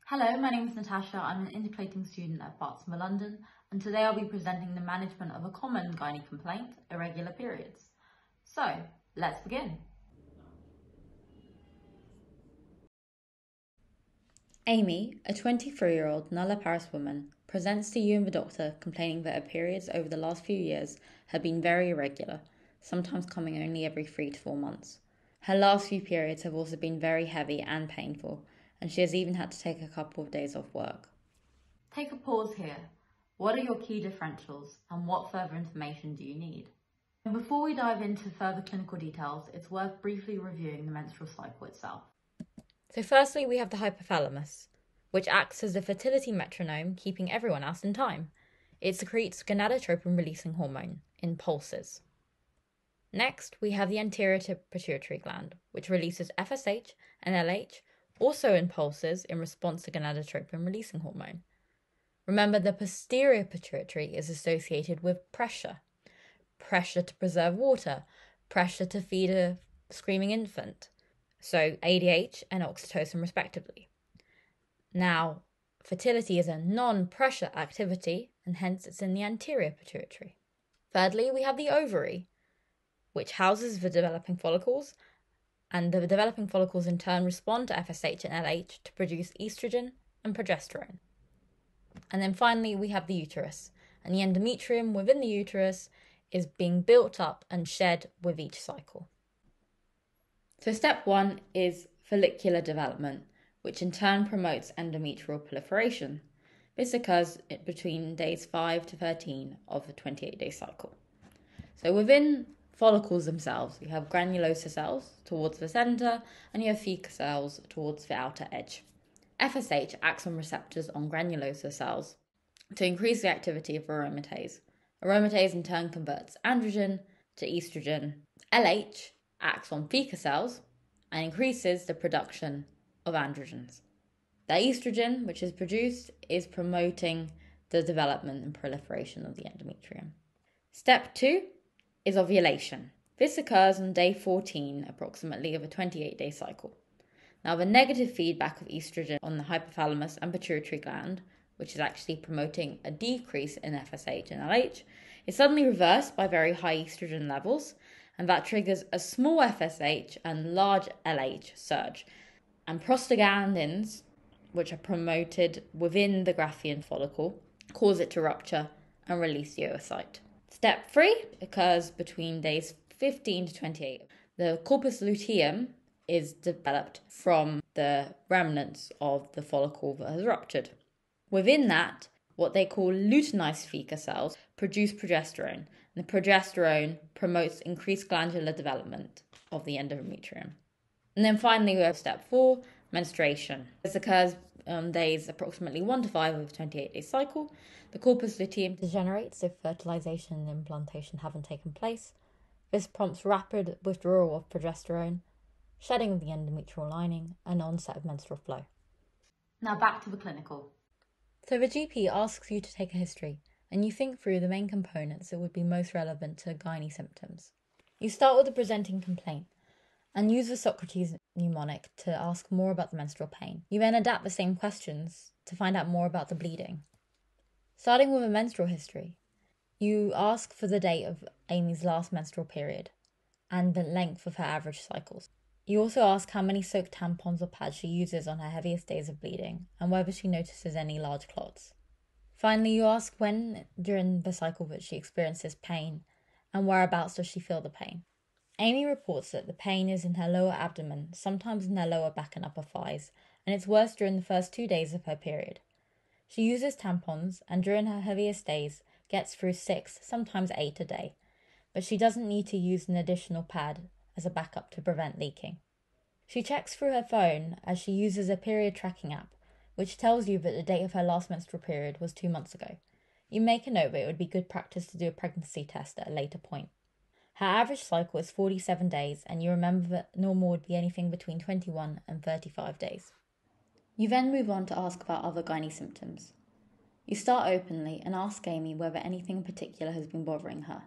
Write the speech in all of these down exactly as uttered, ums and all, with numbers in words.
Hello, my name is Natasha. I'm an integrating student at Bart's London, and today I'll be presenting the management of a common gynae complaint, irregular periods. So, let's begin. Amy, a twenty-three-year-old nulliparous woman, presents to you and the doctor complaining that her periods over the last few years have been very irregular, sometimes coming only every three to four months. Her last few periods have also been very heavy and painful, and she has even had to take a couple of days off work. Take a pause here. What are your key differentials, and what further information do you need? And before we dive into further clinical details, it's worth briefly reviewing the menstrual cycle itself. So firstly, we have the hypothalamus, which acts as the fertility metronome, keeping everyone else in time. It secretes gonadotropin-releasing hormone in pulses. Next, we have the anterior pituitary gland, which releases F S H and L H, also in pulses in response to gonadotropin-releasing hormone. Remember, the posterior pituitary is associated with pressure. Pressure to preserve water, pressure to feed a screaming infant. So A D H and oxytocin respectively. Now, fertility is a non-pressure activity, and hence it's in the anterior pituitary. Thirdly, we have the ovary, which houses the developing follicles, and the developing follicles in turn respond to F S H and L H to produce estrogen and progesterone. And then finally, we have the uterus, and the endometrium within the uterus is being built up and shed with each cycle. So step one is follicular development, which in turn promotes endometrial proliferation. This occurs between days five to thirteen of the twenty-eight day cycle. So within follicles themselves, you have granulosa cells towards the centre, and you have theca cells towards the outer edge. F S H acts on receptors on granulosa cells to increase the activity of aromatase. Aromatase in turn converts androgen to estrogen. L H acts on theca cells and increases the production of androgens. The estrogen, which is produced, is promoting the development and proliferation of the endometrium. Step two is ovulation. This occurs on day fourteen, approximately, of a twenty-eight day cycle. Now, the negative feedback of estrogen on the hypothalamus and pituitary gland, which is actually promoting a decrease in F S H and L H, is suddenly reversed by very high estrogen levels, and that triggers a small F S H and large L H surge. And prostaglandins, which are promoted within the Graafian follicle, cause it to rupture and release the oocyte. Step three occurs between days fifteen to twenty-eight. The corpus luteum is developed from the remnants of the follicle that has ruptured. Within that, what they call luteinized theca cells produce progesterone, and the progesterone promotes increased glandular development of the endometrium. And then finally, we have step four, menstruation. This occurs on days approximately one to five of a twenty-eight day cycle. The corpus luteum degenerates if fertilization and implantation haven't taken place. This prompts rapid withdrawal of progesterone, shedding of the endometrial lining, and onset of menstrual flow. Now back to the clinical. So the G P asks you to take a history, and you think through the main components that would be most relevant to gynae symptoms. You start with the presenting complaint, and use the Socrates mnemonic to ask more about the menstrual pain. You then adapt the same questions to find out more about the bleeding. Starting with a menstrual history, you ask for the date of Amy's last menstrual period and the length of her average cycles. You also ask how many soaked tampons or pads she uses on her heaviest days of bleeding and whether she notices any large clots. Finally, you ask when during the cycle that she experiences pain and whereabouts does she feel the pain. Amy reports that the pain is in her lower abdomen, sometimes in her lower back and upper thighs, and it's worse during the first two days of her period. She uses tampons and during her heaviest days gets through six, sometimes eight a day, but she doesn't need to use an additional pad as a backup to prevent leaking. She checks through her phone as she uses a period tracking app, which tells you that the date of her last menstrual period was two months ago. You make a note that it would be good practice to do a pregnancy test at a later point. Her average cycle is forty-seven days, and you remember that normal would be anything between twenty-one and thirty-five days. You then move on to ask about other gynae symptoms. You start openly and ask Amy whether anything in particular has been bothering her.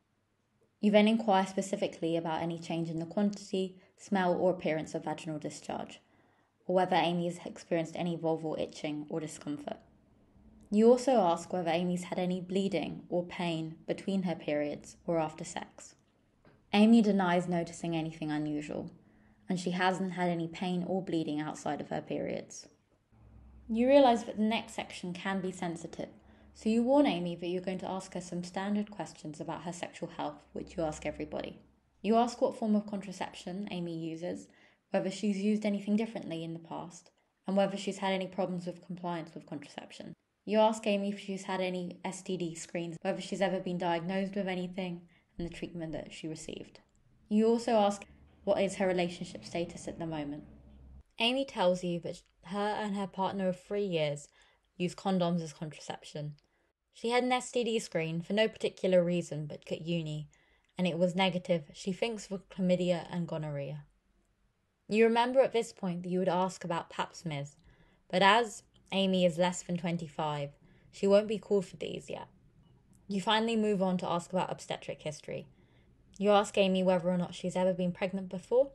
You then inquire specifically about any change in the quantity, smell or appearance of vaginal discharge. or whether Amy has experienced any vulval itching or discomfort. You also ask whether Amy's had any bleeding or pain between her periods or after sex. Amy denies noticing anything unusual, and she hasn't had any pain or bleeding outside of her periods. You realise that the next section can be sensitive, so you warn Amy that you're going to ask her some standard questions about her sexual health, which you ask everybody. You ask what form of contraception Amy uses, whether she's used anything differently in the past, and whether she's had any problems with compliance with contraception. You ask Amy if she's had any S T D screens, whether she's ever been diagnosed with anything, and the treatment that she received. You also ask what is her relationship status at the moment. Amy tells you that her and her partner of three years use condoms as contraception. She had an S T D screen for no particular reason but at uni, and it was negative, she thinks, for chlamydia and gonorrhea. You remember at this point that you would ask about pap smears, but as Amy is less than twenty-five, she won't be called for these yet. You finally move on to ask about obstetric history. You ask Amy whether or not she's ever been pregnant before,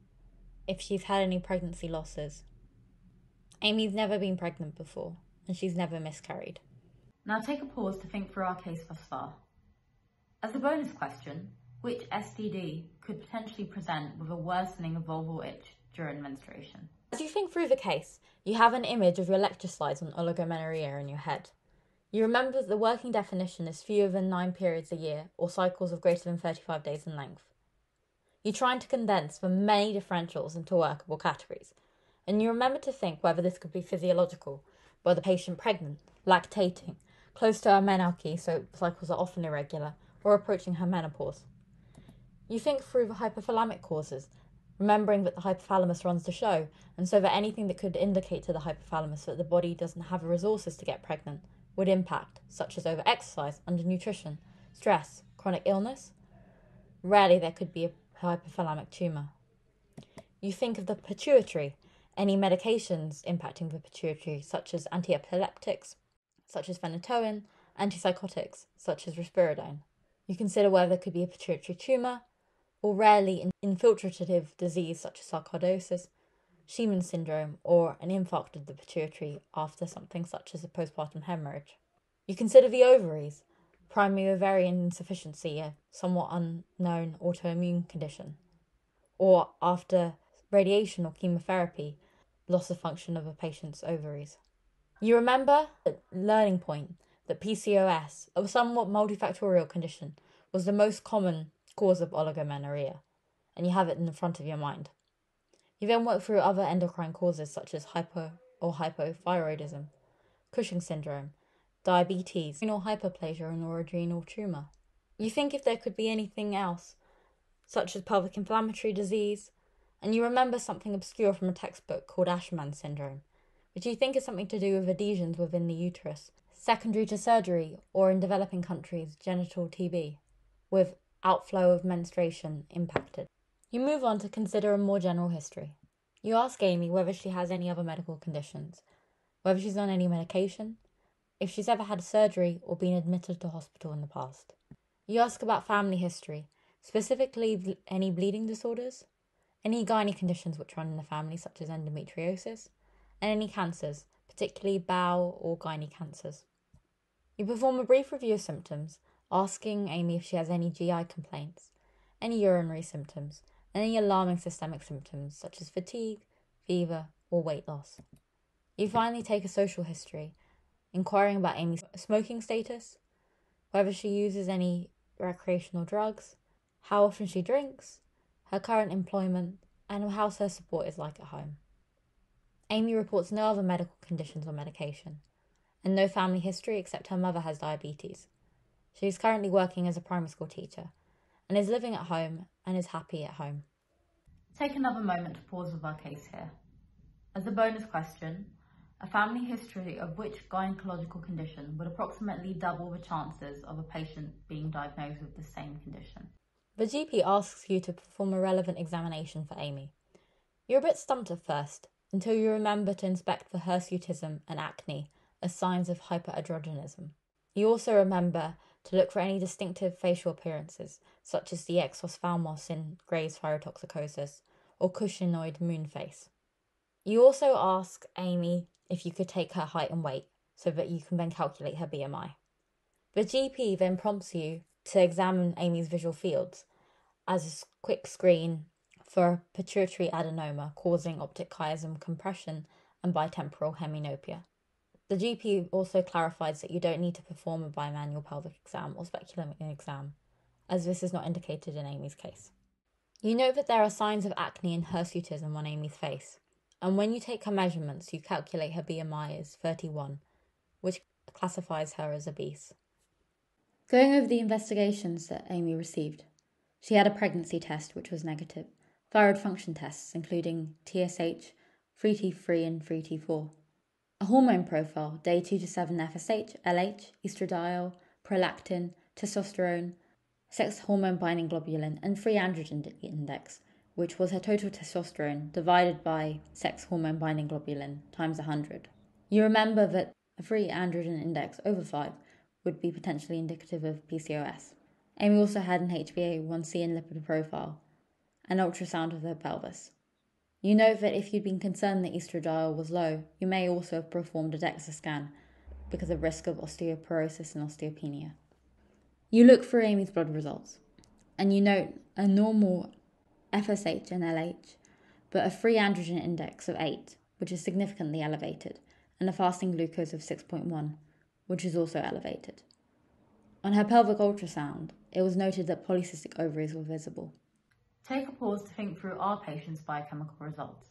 if she's had any pregnancy losses. Amy's never been pregnant before, and she's never miscarried. Now take a pause to think through our case thus far. As a bonus question, which S T D could potentially present with a worsening of vulval itch during menstruation? As you think through the case, you have an image of your lecture slides on oligomenorrhea in your head. You remember that the working definition is fewer than nine periods a year, or cycles of greater than thirty-five days in length. You're trying to condense the many differentials into workable categories, and you remember to think whether this could be physiological, whether the patient pregnant, lactating, close to her menarche, so cycles are often irregular, or approaching her menopause. You think through the hypothalamic causes, remembering that the hypothalamus runs the show, and so that anything that could indicate to the hypothalamus that the body doesn't have the resources to get pregnant would impact, such as over-exercise, undernutrition, stress, chronic illness. Rarely there could be a hypothalamic tumour. You think of the pituitary, any medications impacting the pituitary, such as antiepileptics, such as phenytoin, antipsychotics, such as risperidone. You consider whether there could be a pituitary tumour, or rarely an infiltrative disease such as sarcoidosis, Sheeman syndrome, or an infarct of the pituitary after something such as a postpartum hemorrhage. You consider the ovaries, primary ovarian insufficiency, a somewhat unknown autoimmune condition, or after radiation or chemotherapy, loss of function of a patient's ovaries. You remember at learning point that P C O S, a somewhat multifactorial condition, was the most common cause of oligomenorrhea, and you have it in the front of your mind. You then work through other endocrine causes such as hypo or hypothyroidism, Cushing's syndrome, diabetes, renal hyperplasia, and or adrenal tumour. You think if there could be anything else, such as pelvic inflammatory disease, and you remember something obscure from a textbook called Asherman syndrome, which you think is something to do with adhesions within the uterus, secondary to surgery, or in developing countries, genital T B, with outflow of menstruation impacted. You move on to consider a more general history. You ask Amy whether she has any other medical conditions, whether she's on any medication, if she's ever had surgery or been admitted to hospital in the past. You ask about family history, specifically any bleeding disorders, any gynae conditions which run in the family such as endometriosis, and any cancers, particularly bowel or gynae cancers. You perform a brief review of symptoms, asking Amy if she has any G I complaints, any urinary symptoms, and any alarming systemic symptoms such as fatigue, fever, or weight loss. You finally take a social history, inquiring about Amy's smoking status, whether she uses any recreational drugs, how often she drinks, her current employment, and how her support is like at home. Amy reports no other medical conditions or medication, and no family history except her mother has diabetes. She is currently working as a primary school teacher, and is living at home and is happy at home. Take another moment to pause with our case here. As a bonus question, a family history of which gynecological condition would approximately double the chances of a patient being diagnosed with the same condition? The G P asks you to perform a relevant examination for Amy. You're a bit stumped at first, until you remember to inspect for hirsutism and acne as signs of hyperandrogenism. You also remember to look for any distinctive facial appearances, such as the exophthalmos in Graves' thyrotoxicosis or cushingoid moon face. You also ask Amy if you could take her height and weight so that you can then calculate her B M I. The G P then prompts you to examine Amy's visual fields as a quick screen for pituitary adenoma causing optic chiasm compression and bitemporal hemianopia. The G P also clarifies that you don't need to perform a bimanual pelvic exam or speculum exam, as this is not indicated in Amy's case. You note that there are signs of acne and hirsutism on Amy's face, and when you take her measurements, you calculate her B M I as thirty-one, which classifies her as obese. Going over the investigations that Amy received, she had a pregnancy test which was negative, thyroid function tests including T S H, three T three and three T four, a hormone profile, day two to seven F S H, L H, estradiol, prolactin, testosterone, sex hormone binding globulin, and free androgen index, which was her total testosterone divided by sex hormone binding globulin times one hundred. You remember that a free androgen index over five would be potentially indicative of P C O S. Amy also had an H b A one C and lipid profile, an ultrasound of the pelvis. You note that if you'd been concerned that estradiol was low, you may also have performed a DEXA scan because of risk of osteoporosis and osteopenia. You look for Amy's blood results, and you note a normal F S H and L H, but a free androgen index of eight, which is significantly elevated, and a fasting glucose of six point one, which is also elevated. On her pelvic ultrasound, it was noted that polycystic ovaries were visible. Take a pause to think through our patient's biochemical results.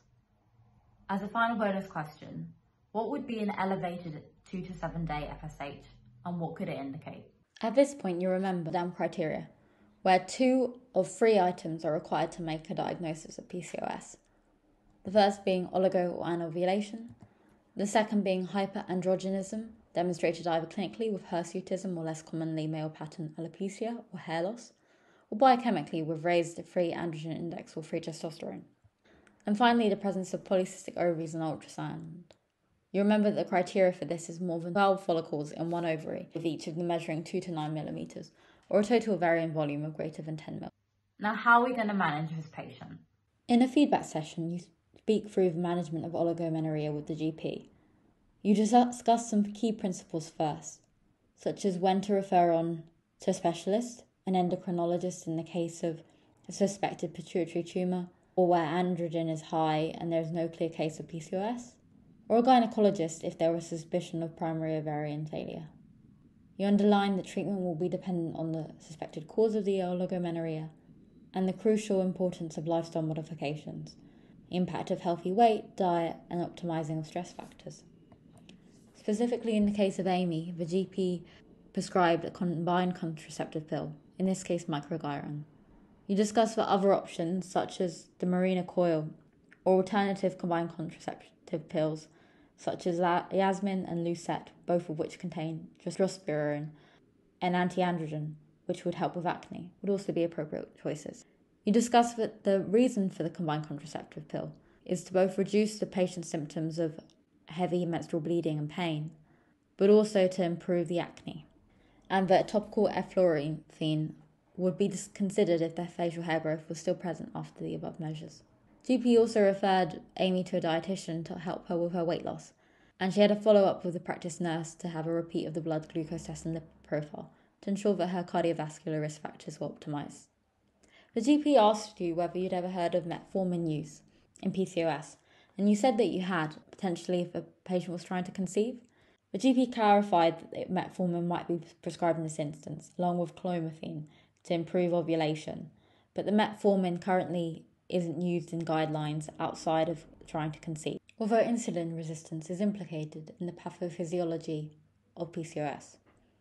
As a final bonus question, what would be an elevated two to seven day F S H, and what could it indicate? At this point, you remember the criteria, where two of three items are required to make a diagnosis of P C O S. The first being oligo or anovulation, the second being hyperandrogenism, demonstrated either clinically with hirsutism or less commonly male pattern alopecia or hair loss, or biochemically with raised free androgen index or free testosterone. And finally, the presence of polycystic ovaries in ultrasound. You remember that the criteria for this is more than twelve follicles in one ovary, with each of them measuring two to nine millimeters, or a total ovarian volume of greater than ten mil. Now, how are we going to manage this patient? In a feedback session, you speak through the management of oligomenorrhea with the G P. You discuss some key principles first, such as when to refer on to a specialist, an endocrinologist in the case of a suspected pituitary tumour, or where androgen is high and there is no clear case of P C O S, or a gynecologist if there was suspicion of primary ovarian failure. You underline that treatment will be dependent on the suspected cause of the oligomenorrhea and the crucial importance of lifestyle modifications, the impact of healthy weight, diet, and optimizing of stress factors. Specifically in the case of Amy, the G P prescribed a combined contraceptive pill, in this case microgyron. You discuss the other options such as the Mirena coil or alternative combined contraceptive pills such as Yasmin and Lucet, both of which contain drospirenone, and anti-androgen, which would help with acne, would also be appropriate choices. You discuss that the reason for the combined contraceptive pill is to both reduce the patient's symptoms of heavy menstrual bleeding and pain, but also to improve the acne, and that topical eflornithine would be considered if their facial hair growth was still present after the above measures. G P also referred Amy to a dietitian to help her with her weight loss, and she had a follow-up with the practice nurse to have a repeat of the blood glucose test and lipid profile to ensure that her cardiovascular risk factors were optimised. The G P asked you whether you'd ever heard of metformin use in P C O S, and you said that you had, potentially if a patient was trying to conceive. The G P clarified that metformin might be prescribed in this instance, along with clomiphene, to improve ovulation, but the metformin currently isn't used in guidelines outside of trying to conceive, although insulin resistance is implicated in the pathophysiology of P C O S.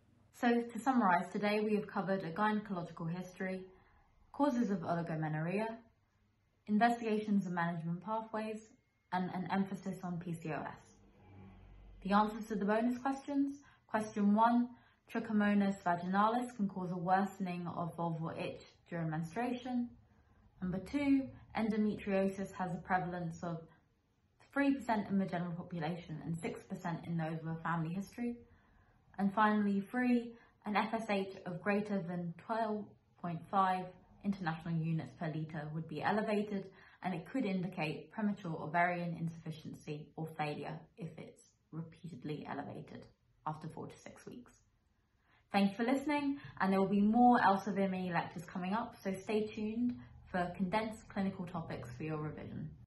So to summarise, today we have covered a gynecological history, causes of oligomenorrhea, investigations and management pathways, and an emphasis on P C O S. The answers to the bonus questions: question one, trichomonas vaginalis can cause a worsening of vulval itch during menstruation. Number two, endometriosis has a prevalence of three percent in the general population and six percent in those with a family history. And finally, three, an F S H of greater than twelve point five international units per litre would be elevated and it could indicate premature ovarian insufficiency or failure if it's repeatedly elevated after four to six weeks. Thank you for listening, and there will be more Elsevier mini lectures coming up, so stay tuned for condensed clinical topics for your revision.